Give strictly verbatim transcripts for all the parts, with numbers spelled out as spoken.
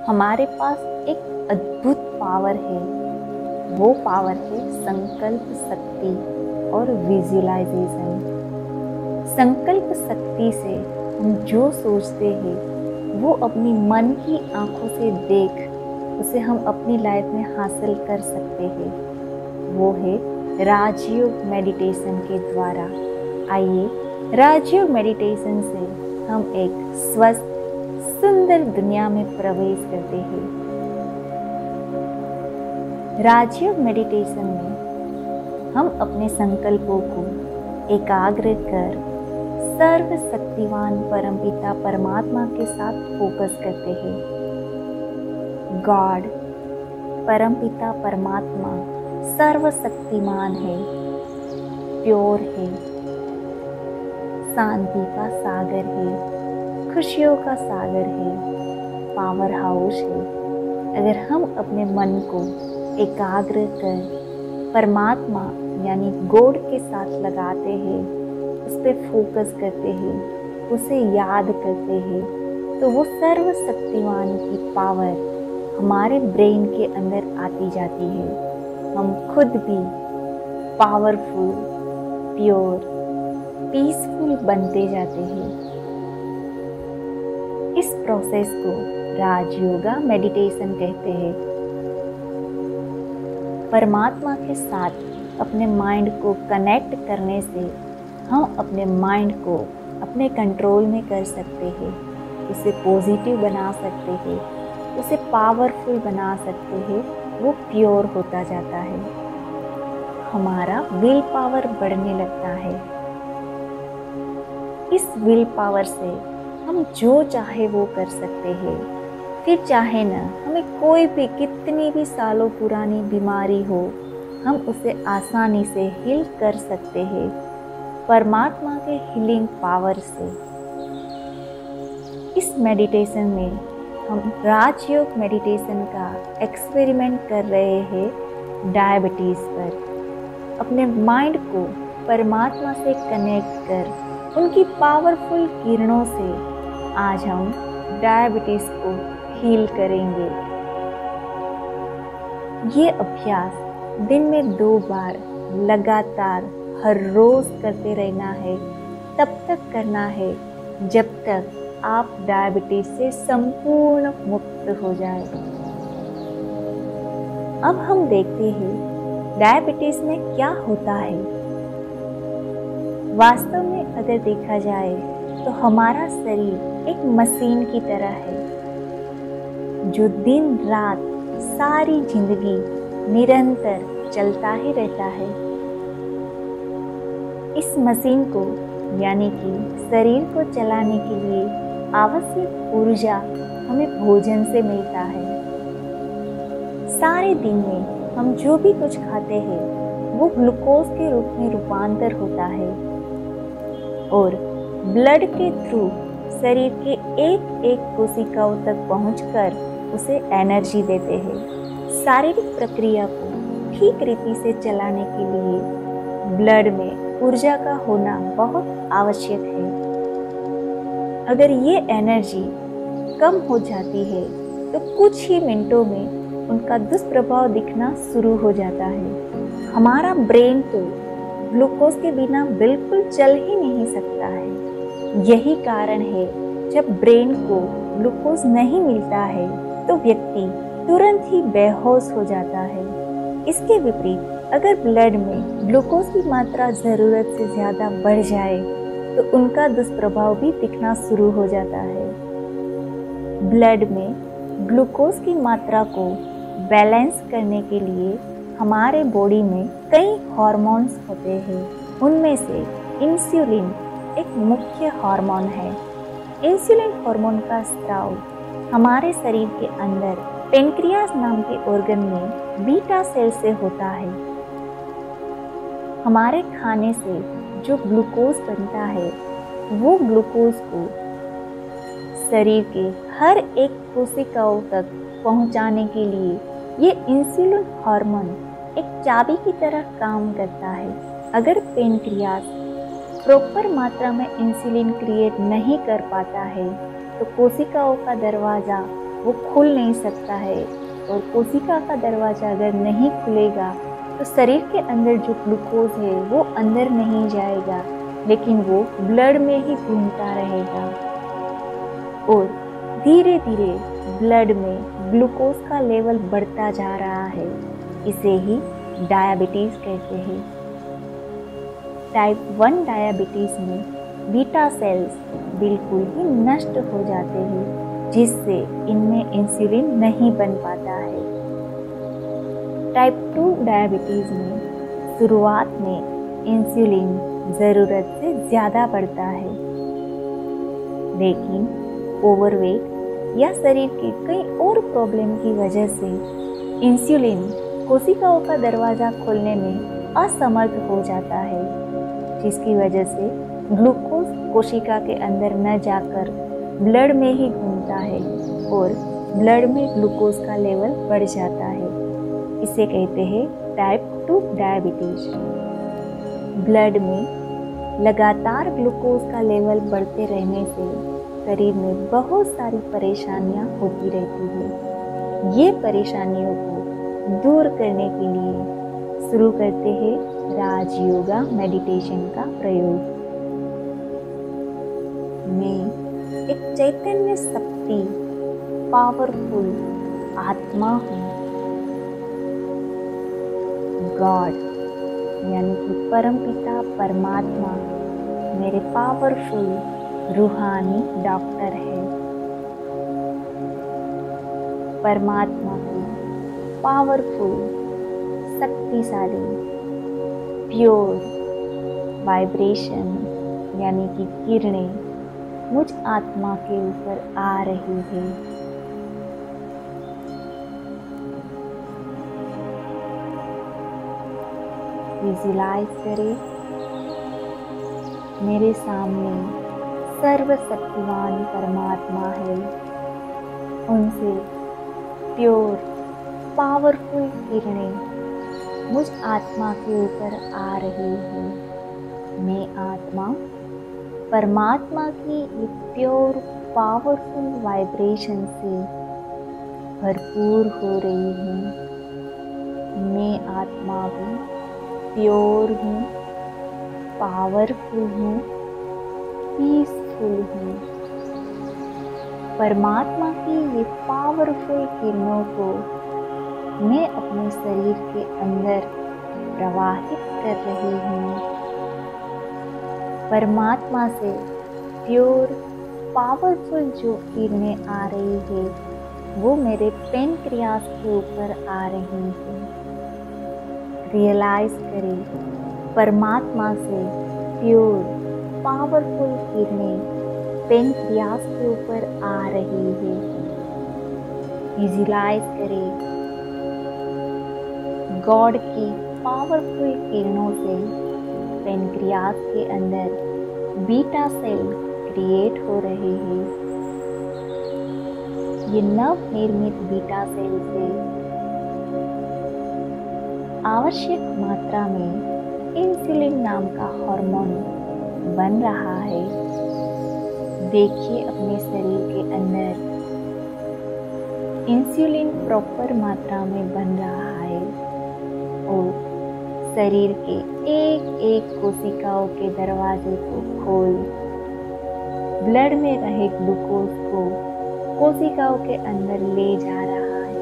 हमारे पास एक अद्भुत पावर है। वो पावर है संकल्प शक्ति और विजुअलाइजेशन। संकल्प शक्ति से हम जो सोचते हैं वो अपनी मन की आंखों से देख उसे हम अपनी लाइफ में हासिल कर सकते हैं। वो है राजयोग मेडिटेशन के द्वारा। आइए राजयोग मेडिटेशन से हम एक स्वस्थ सुंदर दुनिया में प्रवेश करते हैं। राजयोग मेडिटेशन में हम अपने संकल्पों को एकाग्र कर सर्वशक्तिवान परमपिता परमात्मा के साथ फोकस करते हैं। गॉड परमपिता परमात्मा सर्वशक्तिमान है, प्योर है, शांति का सागर है, खुशियों का सागर है, पावर हाउस है। अगर हम अपने मन को एकाग्र कर परमात्मा यानी गॉड के साथ लगाते हैं, उस पर फोकस करते हैं, उसे याद करते हैं, तो वो सर्वशक्तिमान की पावर हमारे ब्रेन के अंदर आती जाती है। हम खुद भी पावरफुल, प्योर, पीसफुल बनते जाते हैं। इस प्रोसेस को राजयोगा मेडिटेशन कहते हैं। परमात्मा के साथ अपने माइंड को कनेक्ट करने से हम अपने माइंड को अपने कंट्रोल में कर सकते हैं, उसे पॉजिटिव बना सकते हैं, उसे पावरफुल बना सकते हैं। वो प्योर होता जाता है, हमारा विल पावर बढ़ने लगता है। इस विल पावर से हम जो चाहे वो कर सकते हैं। फिर चाहे ना हमें कोई भी कितनी भी सालों पुरानी बीमारी हो, हम उसे आसानी से हील कर सकते हैं परमात्मा के हीलिंग पावर से। इस मेडिटेशन में हम राजयोग मेडिटेशन का एक्सपेरिमेंट कर रहे हैं डायबिटीज़ पर। अपने माइंड को परमात्मा से कनेक्ट कर उनकी पावरफुल किरणों से आज हम डायबिटीज़ को हील करेंगे। ये अभ्यास दिन में दो बार लगातार हर रोज करते रहना है। तब तक करना है जब तक आप डायबिटीज से संपूर्ण मुक्त हो जाए। अब हम देखते हैं डायबिटीज में क्या होता है। वास्तव में अगर देखा जाए तो हमारा शरीर एक मशीन की तरह है जो दिन रात सारी जिंदगी निरंतर चलता ही रहता है। इस मशीन को यानी कि शरीर को चलाने के लिए आवश्यक ऊर्जा हमें भोजन से मिलता है। सारे दिन में हम जो भी कुछ खाते हैं वो ग्लूकोज के रूप में रूपांतर होता है और ब्लड के थ्रू शरीर के एक एक कोशिकाओं तक पहुंचकर उसे एनर्जी देते हैं। शारीरिक प्रक्रिया को ठीक रीति से चलाने के लिए ब्लड में ऊर्जा का होना बहुत आवश्यक है। अगर ये एनर्जी कम हो जाती है तो कुछ ही मिनटों में उनका दुष्प्रभाव दिखना शुरू हो जाता है। हमारा ब्रेन तो ग्लूकोज के बिना बिल्कुल चल ही नहीं सकता है। यही कारण है जब ब्रेन को ग्लूकोज नहीं मिलता है तो व्यक्ति तुरंत ही बेहोश हो जाता है। इसके विपरीत अगर ब्लड में ग्लूकोज की मात्रा ज़रूरत से ज़्यादा बढ़ जाए तो उनका दुष्प्रभाव भी दिखना शुरू हो जाता है। ब्लड में ग्लूकोज की मात्रा को बैलेंस करने के लिए हमारे बॉडी में कई हार्मोन्स होते हैं। उनमें से इंसुलिन एक मुख्य हार्मोन है। इंसुलिन हार्मोन का स्राव हमारे शरीर के अंदर पेनक्रियास नाम के ऑर्गन में बीटा सेल से होता है। हमारे खाने से जो ग्लूकोज बनता है वो ग्लूकोज को शरीर के हर एक कोशिकाओं तक पहुंचाने के लिए ये इंसुलिन हार्मोन एक चाबी की तरह काम करता है। अगर पेनक्रियास प्रॉपर मात्रा में इंसुलिन क्रिएट नहीं कर पाता है तो कोशिकाओं का दरवाज़ा वो खुल नहीं सकता है, और कोशिका का दरवाज़ा अगर नहीं खुलेगा तो शरीर के अंदर जो ग्लूकोज है वो अंदर नहीं जाएगा, लेकिन वो ब्लड में ही घूमता रहेगा और धीरे धीरे ब्लड में ग्लूकोज का लेवल बढ़ता जा रहा है। इसे ही डायबिटीज़ कहते हैं। टाइप वन डायबिटीज़ में बीटा सेल्स बिल्कुल ही नष्ट हो जाते हैं, जिससे इनमें इंसुलिन नहीं बन पाता है। टाइप टू डायबिटीज़ में शुरुआत में इंसुलिन ज़रूरत से ज़्यादा बढ़ता है, लेकिन ओवरवेट या शरीर की कई और प्रॉब्लम की वजह से इंसुलिन कोशिकाओं का दरवाज़ा खोलने में असमर्थ हो जाता है, जिसकी वजह से ग्लूकोज कोशिका के अंदर न जाकर ब्लड में ही घूमता है और ब्लड में ग्लूकोज का लेवल बढ़ जाता है। इसे कहते हैं टाइप टू डायबिटीज। ब्लड में लगातार ग्लूकोज का लेवल बढ़ते रहने से शरीर में बहुत सारी परेशानियां होती रहती है। ये परेशानियों को दूर करने के लिए शुरू करते हैं राजयोगा मेडिटेशन का प्रयोग। मैं एक चैतन्य शक्ति पावरफुल आत्मा हूँ। गॉड यानी कि परमपिता परमात्मा मेरे पावरफुल रूहानी डॉक्टर है। परमात्मा की पावरफुल शक्तिशाली प्योर वाइब्रेशन यानी कि किरणें मुझ आत्मा के ऊपर आ रही है। विजुलाइज करें, मेरे सामने सर्वशक्तिवान परमात्मा है। उनसे प्योर पावरफुल किरणें मुझ आत्मा के ऊपर आ रही है। मैं आत्मा परमात्मा की एक प्योर पावरफुल वाइब्रेशन से भरपूर हो रही हूँ। मैं आत्मा भी प्योर हूँ, पावरफुल हूँ, पीसफुल हूँ। परमात्मा की ये पावरफुल किरणों को मैं अपने शरीर के अंदर प्रवाहित कर रही हूँ। परमात्मा से प्योर पावरफुल जो किरणें आ रही है वो मेरे पेनक्रियास के ऊपर आ रही है। रियलाइज करें, परमात्मा से प्योर पावरफुल किरणें पेनक्रियास के ऊपर आ रही है। विजुलाइज करें, गॉड की पावरफुल किरणों से पेनक्रियास के अंदर बीटा सेल क्रिएट हो रहे हैं। ये नव निर्मित बीटा सेल से आवश्यक मात्रा में इंसुलिन नाम का हार्मोन बन रहा है। देखिए अपने शरीर के अंदर इंसुलिन प्रॉपर मात्रा में बन रहा है और शरीर के एक एक कोशिकाओं के दरवाजे को खोल ब्लड में रहे ग्लूकोज को कोशिकाओं के अंदर ले जा रहा है।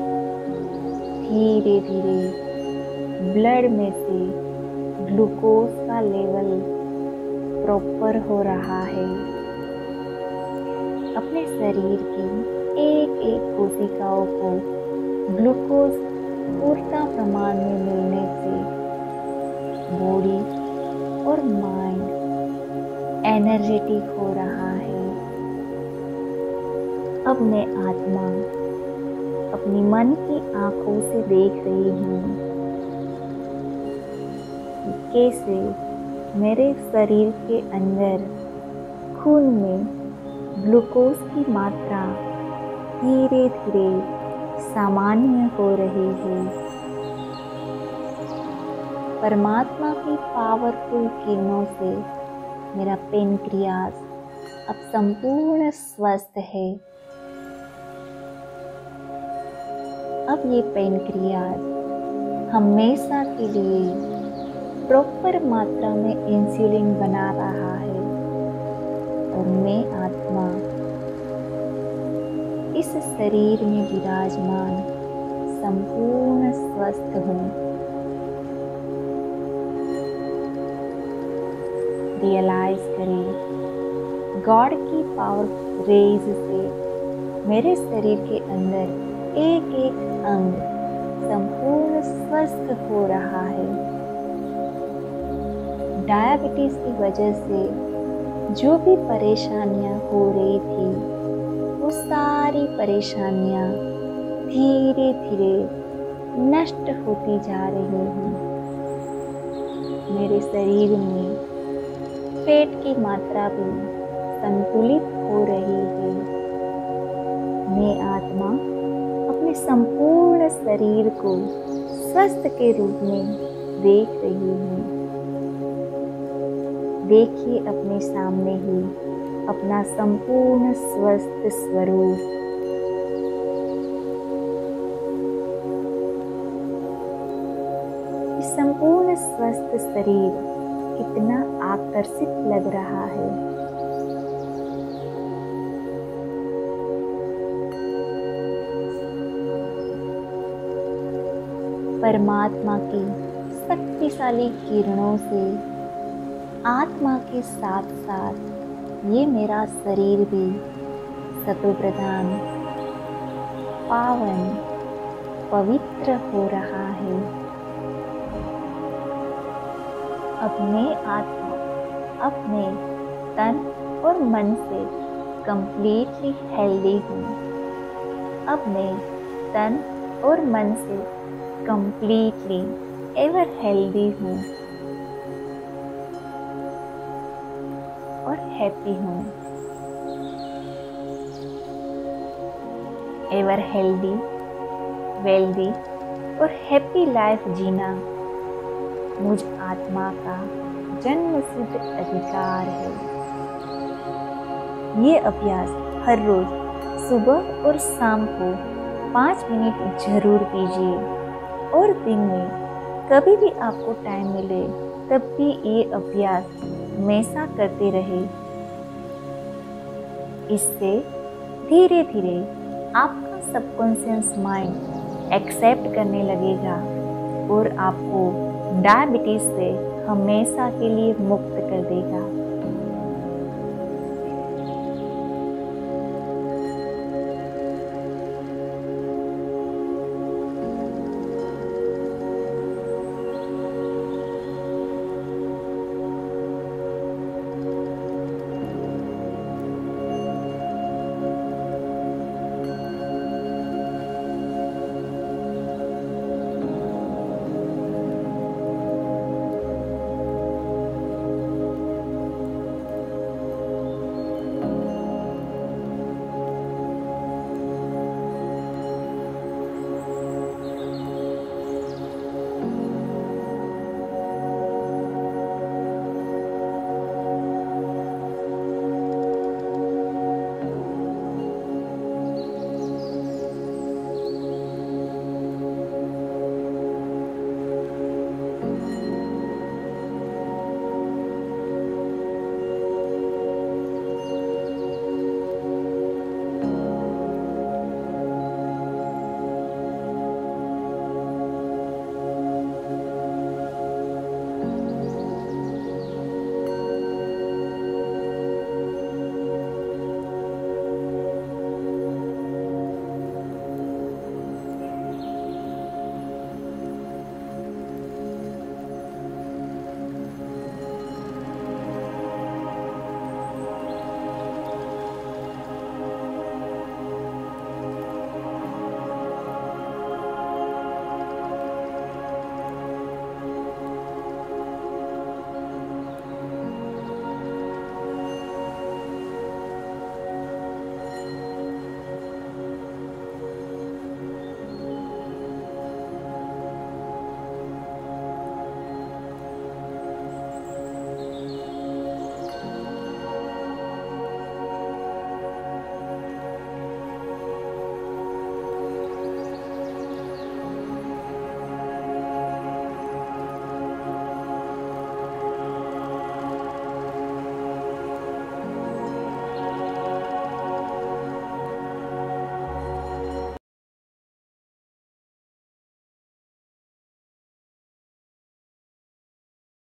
धीरे धीरे ब्लड में से ग्लूकोज का लेवल प्रॉपर हो रहा है। अपने शरीर की एक एक कोशिकाओं को ग्लूकोज पूर्ण प्रमाण में मिलने से बॉडी और माइंड एनर्जेटिक हो रहा है। अब मैं आत्मा अपनी मन की आंखों से देख रही हूँ कि कैसे मेरे शरीर के अंदर खून में ग्लूकोज की मात्रा धीरे धीरे सामान्य हो रही है। परमात्मा की पावरफुल किरणों से मेरा पेनक्रियास अब संपूर्ण स्वस्थ है। अब ये पेनक्रियाज हमेशा के लिए प्रॉपर मात्रा में इंसुलिन बना रहा है और मैं आत्मा इस शरीर में विराजमान संपूर्ण स्वस्थ हूँ। रियलाइज करें गॉड की पावर रेज से मेरे शरीर के अंदर एक एक अंग संपूर्ण स्वस्थ हो रहा है। डायबिटीज की वजह से जो भी परेशानियां हो रही थी वो सारी परेशानियां धीरे धीरे नष्ट होती जा रही हैं। मेरे शरीर में पेट की मात्रा भी संतुलित हो रही है। मैं आत्मा अपने संपूर्ण शरीर को स्वस्थ के रूप में देख रही हूँ। देखिए अपने सामने ही अपना संपूर्ण स्वस्थ स्वरूप। इस संपूर्ण स्वस्थ शरीर कितना आकर्षित लग रहा है। परमात्मा की शक्तिशाली किरणों से आत्मा के साथ साथ ये मेरा शरीर भी सतो प्रधान पावन पवित्र हो रहा है। अपने आत्मा अपने तन और मन से कंप्लीटली हेल्दी हूँ। अब मैं तन और मन से कंप्लीटली एवर हेल्दी हूँ और हैप्पी हूँ। एवर हेल्दी, वेल्दी और हैप्पी लाइफ जीना मुझ आत्मा का जन्म सिद्ध अधिकार है। ये अभ्यास हर रोज सुबह और शाम को पाँच मिनट जरूर कीजिए और दिन में कभी भी आपको टाइम मिले तब भी ये अभ्यास हमेशा करते रहे। इससे धीरे धीरे आपका सबकॉन्शियस माइंड एक्सेप्ट करने लगेगा और आपको डायबिटीज से हमेशा के लिए मुक्त कर देगा।